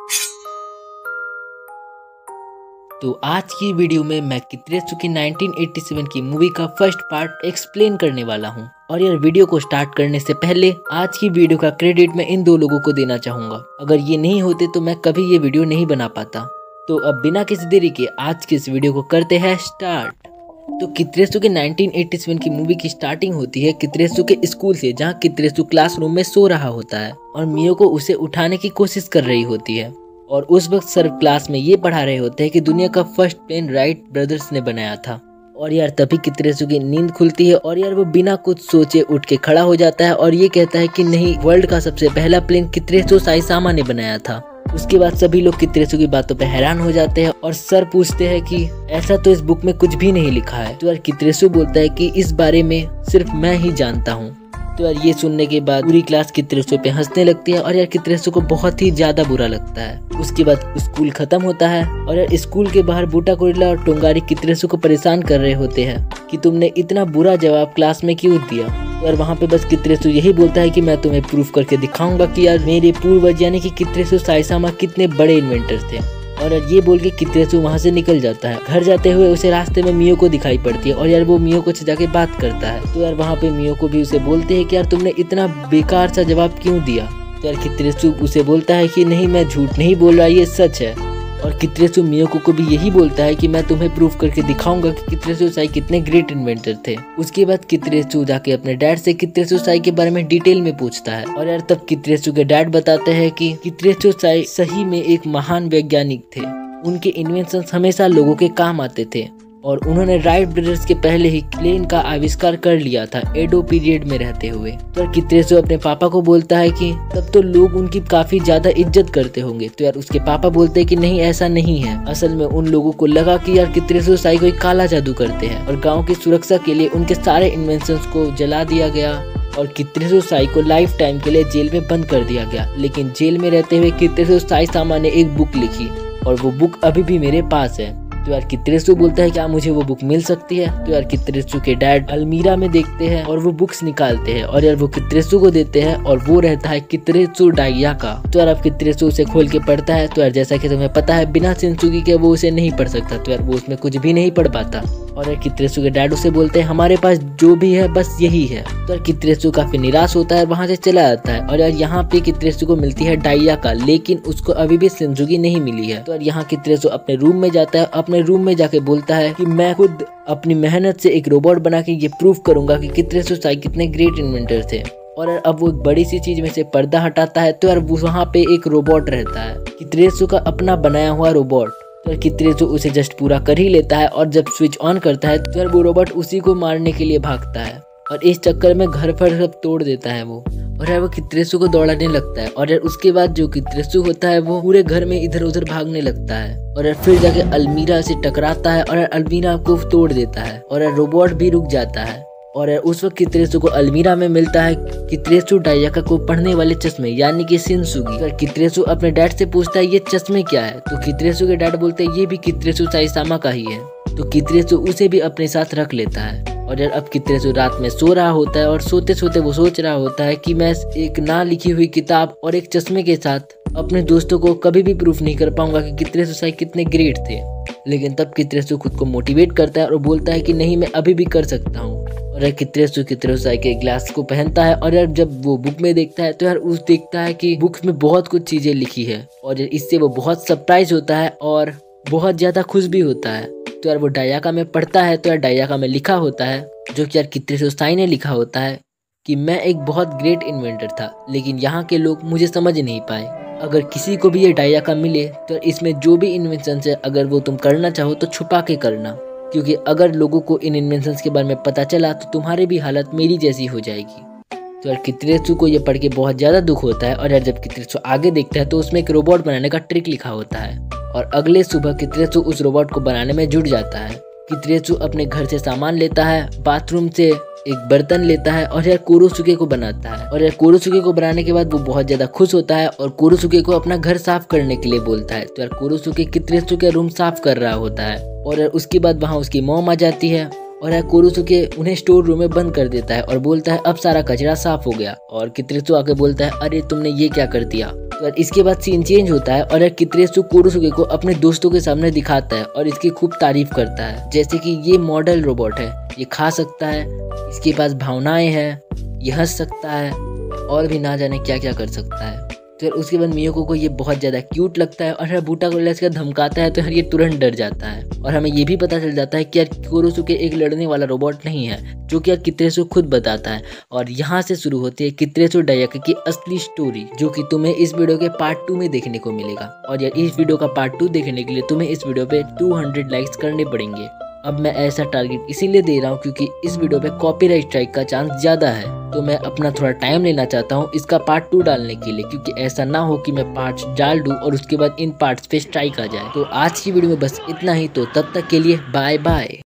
तो आज की वीडियो में मैं कित्रेत्सुकी 1987 की मूवी का फर्स्ट पार्ट एक्सप्लेन करने वाला हूं। और यार वीडियो को स्टार्ट करने से पहले आज की वीडियो का क्रेडिट मैं इन दो लोगों को देना चाहूंगा। अगर ये नहीं होते तो मैं कभी ये वीडियो नहीं बना पाता। तो अब बिना किसी देरी के आज की इस वीडियो को करते हैं स्टार्ट। तो कित्रेत्सुकी 1987 की मूवी की स्टार्टिंग होती है कित्रेत्सु के स्कूल से, जहाँ कित्रेत्सु क्लासरूम में सो रहा होता है और मियो को उसे उठाने की कोशिश कर रही होती है। और उस वक्त सर क्लास में ये पढ़ा रहे होते हैं कि दुनिया का फर्स्ट प्लेन राइट ब्रदर्स ने बनाया था। और यार तभी कित्रेत्सु की नींद खुलती है और यार वो बिना कुछ सोचे उठ के खड़ा हो जाता है और ये कहता है कि नहीं, वर्ल्ड का सबसे पहला प्लेन कित्रेत्सु साइसामा ने बनाया था। उसके बाद सभी लोग कित्रेत्सु की बातों पे हैरान हो जाते हैं और सर पूछते हैं कि ऐसा तो इस बुक में कुछ भी नहीं लिखा है। तो यार कित्रेत्सु बोलता है कि इस बारे में सिर्फ मैं ही जानता हूँ। तो यार ये सुनने के बाद पूरी क्लास कित्रेत्सु पे हंसने लगती है और यार कित्रेत्सु को बहुत ही ज्यादा बुरा लगता है। उसके बाद स्कूल खत्म होता है और यार स्कूल के बाहर बूटा गोरिल्ला और टोंगारी कित्रेत्सु को परेशान कर रहे होते हैं कि तुमने इतना बुरा जवाब क्लास में क्यों दिया। तो यार वहाँ पे बस कित्रेत्सु यही बोलता है कि मैं तुम्हें प्रूफ करके दिखाऊंगा कि यार मेरे पूर्वज यानी कि कित्रेत्सु साइसामा कितने बड़े इन्वेंटर थे। और ये बोल के कित्रेत्सु वहाँ से निकल जाता है। घर जाते हुए उसे रास्ते में मियो को दिखाई पड़ती है और यार वो मियो को जाके बात करता है। तो यार वहाँ पे मियो को भी उसे बोलते हैं कि यार तुमने इतना बेकार सा जवाब क्यों दिया। तो यार कित्रेत्सु उसे बोलता है कि नहीं, मैं झूठ नहीं बोल रहा, ये सच है। और कित्रेत्सु मियोको को भी यही बोलता है कि मैं तुम्हें प्रूफ करके दिखाऊंगा कि कित्रेत्सु साई कितने ग्रेट इन्वेंटर थे। उसके बाद कित्रेत्सु जाके अपने डैड से कित्रेत्सु साई के बारे में डिटेल में पूछता है और यार तब कित्रेत्सु के डैड बताते हैं कि कित्रेत्सु साई सही में एक महान वैज्ञानिक थे। उनके इन्वेंशंस हमेशा लोगों के काम आते थे और उन्होंने राइट ब्रदर्स के पहले ही प्लेन का आविष्कार कर लिया था एडो पीरियड में रहते हुए। तो कित्रेत्सु अपने पापा को बोलता है कि तब तो लोग उनकी काफी ज्यादा इज्जत करते होंगे। तो यार उसके पापा बोलते हैं कि नहीं, ऐसा नहीं है। असल में उन लोगों को लगा कि यार कित्रेत्सु साई कोई काला जादू करते हैं और गाँव की सुरक्षा के लिए उनके सारे इन्वेंशंस को जला दिया गया और कित्रेत्सु साई को लाइफ टाइम के लिए जेल में बंद कर दिया गया। लेकिन जेल में रहते हुए कित्रेत्सु साइसामा ने एक बुक लिखी और वो बुक अभी भी मेरे पास है। तो यार कित्रेत्सु बोलता है क्या मुझे वो बुक मिल सकती है। तो यार कित्रेत्सु के डैड अलमीरा में देखते हैं और वो बुक्स निकालते हैं और यार वो कित्रेत्सु को देते हैं और वो रहता है कित्रेत्सु डाइया का। तो यार अब कित्रेत्सु उसे खोल के पढ़ता है। तो यार जैसा कि तुम्हें पता है बिना सेंसुगी के वो उसे नहीं पढ़ सकता। तो यार वो उसमें कुछ भी नहीं पढ़ पाता और यार कित्रेत्सु के डैड उसे बोलते हैं हमारे पास जो भी है बस यही है। तो यार कित्रेत्सु काफी निराश होता है, वहाँ से चला जाता है। और यार यहाँ पे कित्रेत्सु को मिलती है डाइया का, लेकिन उसको अभी भी सेंसुगी नहीं मिली है। तो यार यहाँ कित्रेत्सु अपने रूम में जाता है। अपने रूम में जाके बोलता है कि मैं खुद अपनी मेहनत से एक रोबोट बना के ये प्रूफ करूंगा कि कित्रेत्सु साई कितने ग्रेट इन्वेंटर थे। और यार अब वो एक बड़ी सी चीज में से पर्दा हटाता है। तो यार वहाँ पे एक रोबोट रहता है, कित्रेत्सु का अपना बनाया हुआ रोबोट। तो कित्रेत्सु उसे जस्ट पूरा कर ही लेता है और जब स्विच ऑन करता है तो यार वो रोबोट उसी को मारने के लिए भागता है और इस चक्कर में घर पर सब तोड़ देता है वो। और यार वो कित्रेत्सु को दौड़ाने लगता है और यार उसके बाद जो कित्रेत्सु होता है वो पूरे घर में इधर उधर भागने लगता है और यार फिर जाके अलमीरा से टकराता है और यार अलमीरा को तोड़ देता है और यार रोबोट भी रुक जाता है। और यार उस वक्त कित्रेत्सु को अलमीरा में मिलता है कित्रेत्सु डाइयाका को पढ़ने वाले चश्मे यानी कि सेंसुगी। तो कित्रेत्सु अपने डैड से पूछता है ये चश्मे क्या है। तो कित्रेत्सु के डैड बोलते हैं ये भी कित्रेत्सु साइसामा का ही है। तो कित्रेत्सु उसे भी अपने साथ रख लेता है। और यार अब कित्रेत्सु रात में सो रहा होता है और सोते सोते वो सोच रहा होता है कि मैं एक ना लिखी हुई किताब और एक चश्मे के साथ अपने दोस्तों को कभी भी प्रूफ नहीं कर पाऊंगा कि कित्रेत्सु साई कितने ग्रेट थे। लेकिन तब कित्रेत्सु खुद को मोटिवेट करता है और बोलता है कि नहीं, मैं अभी भी कर सकता हूँ। और यार कित्रेत्सु साई के ग्लास को पहनता है और यार जब वो बुक में देखता है तो यार उस देखता है कि बुक्स में बहुत कुछ चीजें लिखी है और इससे वो बहुत सरप्राइज होता है और बहुत ज्यादा खुश भी होता है। तो यार वो डाइयाका में पढ़ता है। तो यार डाइयाका में लिखा होता है, जो कि यार कित्रेत्सु साई ने लिखा होता है कि मैं एक बहुत ग्रेट इन्वेंटर था, लेकिन यहाँ के लोग मुझे समझ नहीं पाए। अगर किसी को भी ये डाइयाका मिले तो इसमें जो भी इन्वेंशन है अगर वो तुम करना चाहो तो छुपा के करना, क्योंकि अगर लोगों को इन इन्वेंशंस के बारे में पता चला तो तुम्हारी भी हालत मेरी जैसी हो जाएगी। तो यार कित्रेत्सु को ये पढ़ के बहुत ज्यादा दुख होता है। और यार जब कित्रेत्सु आगे देखता है तो उसमें एक रोबोट बनाने का ट्रिक लिखा होता है और अगले सुबह कित्रेत्सु उस रोबोट को बनाने में जुट जाता है। कित्रेत्सु अपने घर से सामान लेता है, बाथरूम से एक बर्तन लेता है और यार कोरोसुके को बनाता है। और यार कोरोसुके को बनाने के बाद वो बहुत ज्यादा खुश होता है और कोरोसुके को अपना घर साफ करने के लिए बोलता है। तो यार कोरोसुके कित्रेत्सु के रूम साफ कर रहा होता है और यार उसके बाद वहाँ उसकी मॉम आ जाती है और यह कोरोसुके उन्हें स्टोर रूम में बंद कर देता है और बोलता है अब सारा कचरा साफ हो गया। और कित्रेत्सु आके बोलता है अरे तुमने ये क्या कर दिया। तो इसके बाद सीन चेंज होता है और कित्रेत्सु कोरोसुके को अपने दोस्तों के सामने दिखाता है और इसकी खूब तारीफ करता है, जैसे कि ये मॉडल रोबोट है, ये खा सकता है, इसके पास भावनाएं हैं, ये हंस सकता है और भी ना जाने क्या क्या कर सकता है। तो उसके बाद मियोको को ये बहुत ज़्यादा क्यूट लगता है और हराबुटा को इसका धमकाता है तो ये तुरंत डर जाता है। और हमें ये भी पता चल जाता है कि यार कोरोसुके एक लड़ने वाला रोबोट नहीं है, जो कि यार कित्रेत्सु खुद बताता है। और यहाँ से शुरू होती है कित्रेत्सु डायके की असली स्टोरी, जो कि तुम्हें इस वीडियो के पार्ट 2 में देखने को मिलेगा। और यार इस वीडियो का पार्ट 2 देखने के लिए तुम्हें इस वीडियो पे 200 लाइक्स करने पड़ेंगे। अब मैं ऐसा टारगेट इसीलिए दे रहा हूँ क्योंकि इस वीडियो पे कॉपीराइट स्ट्राइक का चांस ज़्यादा है, तो मैं अपना थोड़ा टाइम लेना चाहता हूँ इसका पार्ट 2 डालने के लिए, क्योंकि ऐसा ना हो कि मैं पार्ट्स डाल दूँ और उसके बाद इन पार्ट्स पे स्ट्राइक आ जाए। तो आज की वीडियो में बस इतना ही, तो तब तक के लिए बाय बाय।